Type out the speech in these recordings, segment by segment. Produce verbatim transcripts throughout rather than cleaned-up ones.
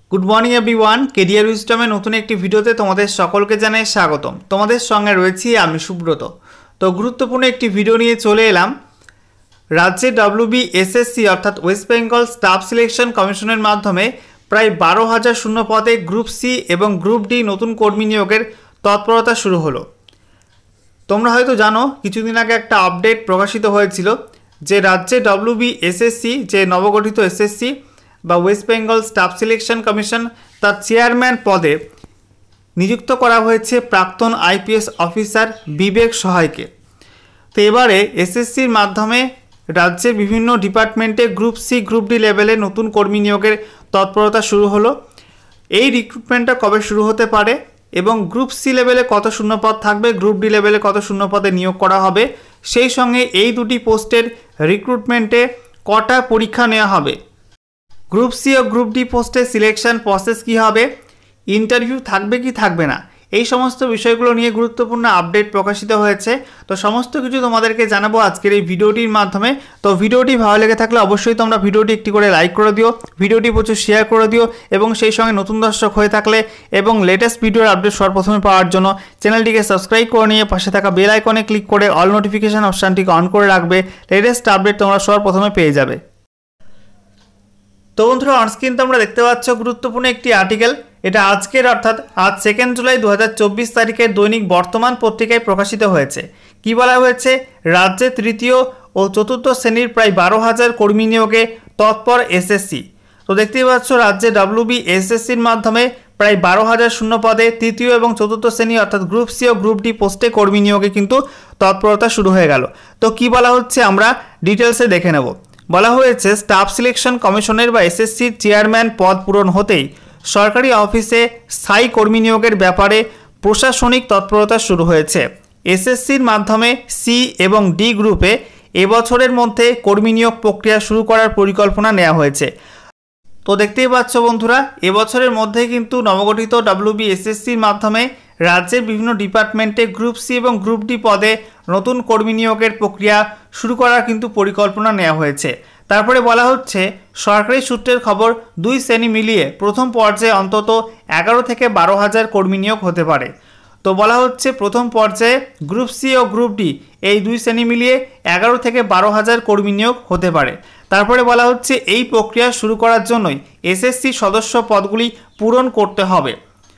Good morning everyone, career উইজডমের নতুন একটি ভিডিওতে তোমাদের সকলকে জানাই স্বাগতম। তোমাদের সঙ্গে রয়েছি আমি সুব্রত। তো গুরুত্বপূর্ণ একটি ভিডিও নিয়ে চলে এলাম। রাজ্যে ডব্লিউবি এসএসসি অর্থাৎ ওয়েস্ট বেঙ্গল স্টাফ সিলেকশন কমিশনের মাধ্যমে প্রায় বারো হাজার শূন্য পদে গ্রুপ সি এবং গ্রুপ ডি নতুন কর্মী নিয়োগের তৎপরতা শুরু হলো। তোমরা হয়তো জানো, কিছুদিন আগে একটা আপডেট প্রকাশিত হয়েছিল যে রাজ্যে ডব্লিউবি এসএসসি যে নবগঠিত এসএসসি বা West Bengal staff selection commission তার চেয়ারম্যান পদে নিযুক্ত করা হয়েছে প্রাক্তন আইপিএস অফিসার বিবেক সহায়কে। তো এবারে এসএসসির মাধ্যমে রাজ্যের বিভিন্ন ডিপার্টমেন্টে গ্রুপ সি গ্রুপ ডি লেভেলে নতুন কর্মী নিয়োগের তৎপরতা শুরু হলো। এই রিক্রুটমেন্টটা কবে শুরু হতে পারে এবং গ্রুপ সি লেভেলে কত শূন্যপদ থাকবে, গ্রুপ ডি লেভেলে কত শূন্যপদে নিয়োগ করা হবে, সেই সঙ্গে এই দুটি পোস্টের রিক্রুটমেন্টে কটা পরীক্ষা নেওয়া হবে, গ্রুপ সি ও গ্রুপ ডি পোস্টের সিলেকশন প্রসেস কী হবে, ইন্টারভিউ থাকবে কি থাকবে না, এই সমস্ত বিষয়গুলো নিয়ে গুরুত্বপূর্ণ আপডেট প্রকাশিত হয়েছে। তো সমস্ত কিছু তোমাদেরকে জানাবো আজকের এই ভিডিওটির মাধ্যমে। তো ভিডিওটি ভালো লেগে থাকলে অবশ্যই তোমরা ভিডিওটি একটি করে লাইক করে দিও, ভিডিওটি প্রচুর শেয়ার করে দিও এবং সেই সঙ্গে নতুন দর্শক হয়ে থাকলে এবং লেটেস্ট ভিডিওর আপডেট সর্বপ্রথমে পাওয়ার জন্য চ্যানেলটিকে সাবস্ক্রাইব করে নিয়ে পাশে থাকা বেল আইকনে ক্লিক করে অল নোটিফিকেশান অপশানটিকে অন করে রাখবে। লেটেস্ট আপডেট তোমরা সর্বপ্রথমে পেয়ে যাবে। তো বন্ধুরা, অনস্ক্রিন তোমরা দেখতে পাচ্ছ গুরুত্বপূর্ণ একটি আর্টিকেল। এটা আজকের অর্থাৎ আজ সেকেন্ড জুলাই দু হাজার চব্বিশ তারিখের দৈনিক বর্তমান পত্রিকায় প্রকাশিত হয়েছে। কি বলা হয়েছে? রাজ্যে তৃতীয় ও চতুর্থ শ্রেণীর প্রায় বারো হাজার কর্মী নিয়োগে তৎপর এসএসসি। তো দেখতেই পাচ্ছ রাজ্যে ডব্লিউবি এসএসসির মাধ্যমে প্রায় বারো হাজার শূন্য পদে তৃতীয় এবং চতুর্থ শ্রেণী অর্থাৎ গ্রুপ সি ও গ্রুপ ডি পোস্টে কর্মী নিয়োগে কিন্তু তৎপরতা শুরু হয়ে গেল। তো কি বলা হচ্ছে আমরা ডিটেলসে দেখে নেব। বলা হয়েছে স্টাফ সিলেকশন কমিশনের বা এসএসসির চেয়ারম্যান পদ পূরণ হতেই সরকারি অফিসে স্থায়ী কর্মী নিয়োগের ব্যাপারে প্রশাসনিক তৎপরতা শুরু হয়েছে। এসএসসির মাধ্যমে সি এবং ডি গ্রুপে এবছরের মধ্যে কর্মী নিয়োগ প্রক্রিয়া শুরু করার পরিকল্পনা নেওয়া হয়েছে। তো দেখতেই পাচ্ছ বন্ধুরা, এবছরের মধ্যে কিন্তু নবগঠিত ডব্লিউবি এসএসসির মাধ্যমে রাজ্যের বিভিন্ন ডিপার্টমেন্টে গ্রুপ সি এবং গ্রুপ ডি পদে নতুন কর্মী নিয়োগের প্রক্রিয়া শুরু করার কিন্তু পরিকল্পনা নেওয়া হয়েছে। তারপরে বলা হচ্ছে সরকারি সূত্রের খবর দুই শ্রেণী মিলিয়ে প্রথম পর্যায়ে অন্তত এগারো থেকে বারো হাজার কর্মী নিয়োগ হতে পারে। তো বলা হচ্ছে প্রথম পর্যায়ে গ্রুপ সি ও গ্রুপ ডি এই দুই শ্রেণী মিলিয়ে এগারো থেকে বারো হাজার কর্মী নিয়োগ হতে পারে। তারপরে বলা হচ্ছে এই প্রক্রিয়া শুরু করার জন্যই এসএসসি সদস্য পদগুলি পূরণ করতে হবে।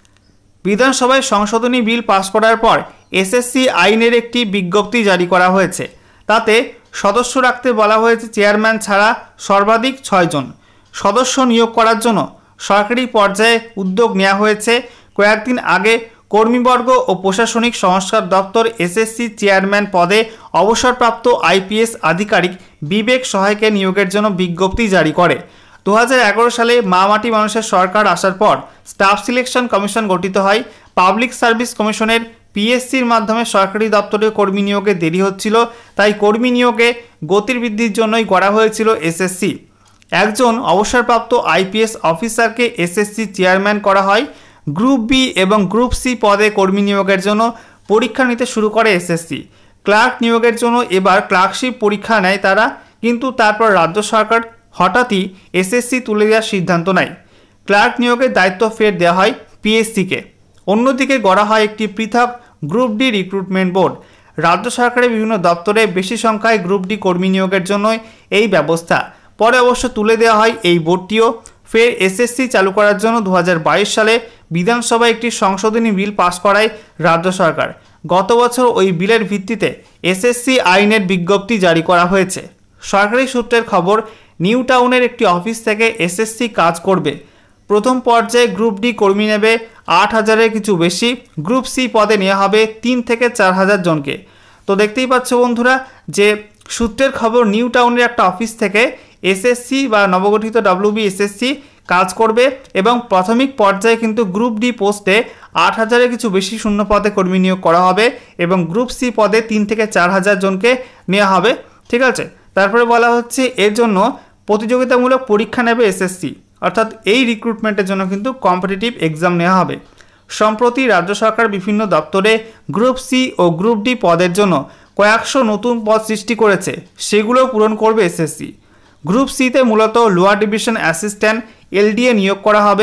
বিধানসভায় সংশোধনী বিল পাশ করার পর এসএসসি আইনের একটি বিজ্ঞপ্তি জারি করা হয়েছে। তাতে সদস্য রাখতে বলা হয়েছে চেয়ারম্যান ছাড়া সর্বাধিক ছয়জন। সদস্য নিয়োগ করার জন্য সরকারি পর্যায়ে উদ্যোগ নেওয়া হয়েছে। কয়েকদিন আগে কর্মীবর্গ ও প্রশাসনিক সংস্কার দপ্তর এসএসসি চেয়ারম্যান পদে অবসরপ্রাপ্ত আইপিএস আধিকারিক বিবেক সহায়কে নিয়োগের জন্য বিজ্ঞপ্তি জারি করে। দু হাজার এগারো সালে মা মাটি মানুষের সরকার আসার পর স্টাফ সিলেকশন কমিশন গঠিত হয়। পাবলিক সার্ভিস কমিশনের পিএসসির মাধ্যমে সরকারি দপ্তরে কর্মী নিয়োগে দেরি হচ্ছিল, তাই কর্মী নিয়োগে গতির বৃদ্ধির জন্যই গড়া হয়েছিল এসএসসি। একজন অবসরপ্রাপ্ত আইপিএস অফিসারকে এসএসসি চেয়ারম্যান করা হয়। গ্রুপ বি এবং গ্রুপ সি পদে কর্মী নিয়োগের জন্য পরীক্ষা নিতে শুরু করে এসএসসি। ক্লার্ক নিয়োগের জন্য এবার ক্লার্কশিপ পরীক্ষা নেয় তারা, কিন্তু তারপর রাজ্য সরকার হঠাৎই এসএসসি তুলে দেওয়ার সিদ্ধান্ত নেয়। ক্লার্ক নিয়োগের দায়িত্ব ফের দেওয়া হয় পিএসসিকে। অন্যদিকে গড়া হয় একটি পৃথক গ্রুপ ডি রিক্রুটমেন্ট বোর্ড। রাজ্য সরকারের বিভিন্ন দপ্তরে বেশি সংখ্যায় গ্রুপ ডি কর্মী নিয়োগের জন্য এই ব্যবস্থা। পরে অবশ্য তুলে দেওয়া হয় এই বোর্ডটিও। ফের এসএসসি চালু করার জন্য দু হাজার বাইশ সালে বিধানসভায় একটি সংশোধনী বিল পাশ করায় রাজ্য সরকার। গত বছর ওই বিলের ভিত্তিতে এসএসসি আইনের বিজ্ঞপ্তি জারি করা হয়েছে। সরকারি সূত্রের খবর, নিউ টাউনের একটি অফিস থেকে এসএসসি কাজ করবে। প্রথম পর্যায়ে গ্রুপ ডি কর্মী নেবে আট হাজারের কিছু বেশি। গ্রুপ সি পদে নেওয়া হবে তিন থেকে চার হাজার জনকে। তো দেখতেই পাচ্ছ বন্ধুরা যে সূত্রের খবর, নিউ টাউনের একটা অফিস থেকে এসএসসি বা নবগঠিত ডব্লিউবি এসএসসি কাজ করবে এবং প্রাথমিক পর্যায়ে কিন্তু গ্রুপ ডি পোস্টে আট হাজারের কিছু বেশি শূন্য পদে কর্মী নিয়োগ করা হবে এবং গ্রুপ সি পদে তিন থেকে চার হাজার জনকে নেওয়া হবে। ঠিক আছে। তারপরে বলা হচ্ছে এর জন্য প্রতিযোগিতামূলক পরীক্ষা নেবে এসএসসি, অর্থাৎ এই রিক্রুটমেন্টের জন্য কিন্তু কম্পিটিটিভ এক্সাম নেওয়া হবে। সম্প্রতি রাজ্য সরকার বিভিন্ন দপ্তরে গ্রুপ সি ও গ্রুপ ডি পদের জন্য কয়েকশো নতুন পদ সৃষ্টি করেছে, সেগুলো পূরণ করবে এসএসসি। গ্রুপ সিতে মূলত লোয়ার ডিভিশন অ্যাসিস্ট্যান্ট এলডিএ নিয়োগ করা হবে।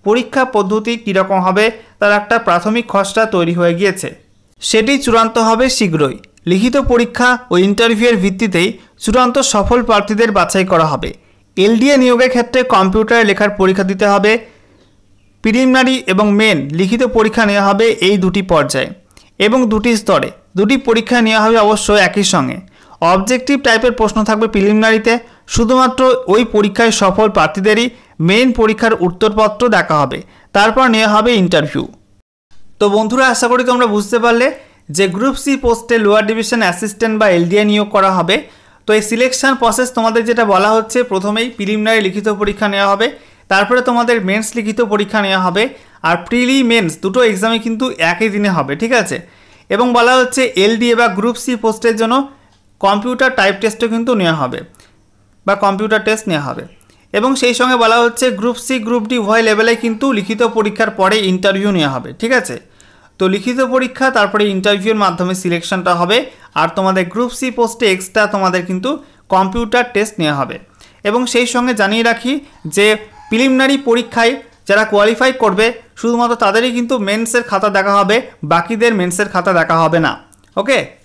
পরীক্ষা পদ্ধতি কীরকম হবে তার একটা প্রাথমিক খসড়া তৈরি হয়ে গিয়েছে, সেটি চূড়ান্ত হবে শীঘ্রই। লিখিত পরীক্ষা ও ইন্টারভিউয়ের ভিত্তিতেই চূড়ান্ত সফল প্রার্থীদের বাছাই করা হবে। এলডিএ নিয়োগের ক্ষেত্রে কম্পিউটারে লেখার পরীক্ষা দিতে হবে। প্রিলিমিনারি এবং মেন লিখিত পরীক্ষা নেওয়া হবে এই দুটি পর্যায়ে এবং দুটি স্তরে। দুটি পরীক্ষা নেওয়া হবে অবশ্যই একই সঙ্গে। অবজেক্টিভ টাইপের প্রশ্ন থাকবে প্রিলিমিনারিতে, শুধুমাত্র ওই পরীক্ষায় সফল প্রার্থীদেরই মেন পরীক্ষার উত্তরপত্র দেখা হবে, তারপর নেওয়া হবে ইন্টারভিউ। তো বন্ধুরা, আশা করি তোমরা বুঝতে পারলে যে গ্রুপ সি পোস্টে লোয়ার ডিভিশন অ্যাসিস্ট্যান্ট বা এলডিএ নিয়োগ করা হবে। তো এই সিলেকশন প্রসেস তোমাদের যেটা বলা হচ্ছে, প্রথমেই প্রিলিমিনারি লিখিত পরীক্ষা নেওয়া হবে, তারপরে তোমাদের মেন্স লিখিত পরীক্ষা নেওয়া হবে, আর প্রিলি মেন্স দুটো এক্সামে কিন্তু একই দিনে হবে, ঠিক আছে। এবং বলা হচ্ছে এলডিএ বা গ্রুপ সি পোস্টের জন্য কম্পিউটার টাইপ টেস্টও কিন্তু নেওয়া হবে বা কম্পিউটার টেস্ট নেওয়া হবে। এবং সেই সঙ্গে বলা হচ্ছে গ্রুপ সি গ্রুপ ডি উভয় লেভেলে কিন্তু লিখিত পরীক্ষার পরে ইন্টারভিউ নেওয়া হবে, ঠিক আছে। তো লিখিত পরীক্ষা তারপরে ইন্টারভিউর মাধ্যমে সিলেকশনটা হবে, আর তোমাদের গ্রুপ সি পোস্টে এক্সট্রা তোমাদের কিন্তু কম্পিউটার টেস্ট নেওয়া হবে। এবং সেই সঙ্গে জানিয়ে রাখি যে প্রিলিমিনারি পরীক্ষায় যারা কোয়ালিফাই করবে শুধুমাত্র তাদেরই কিন্তু মেন্সের খাতা দেখা হবে, বাকিদের মেন্সের খাতা দেখা হবে না। ওকে।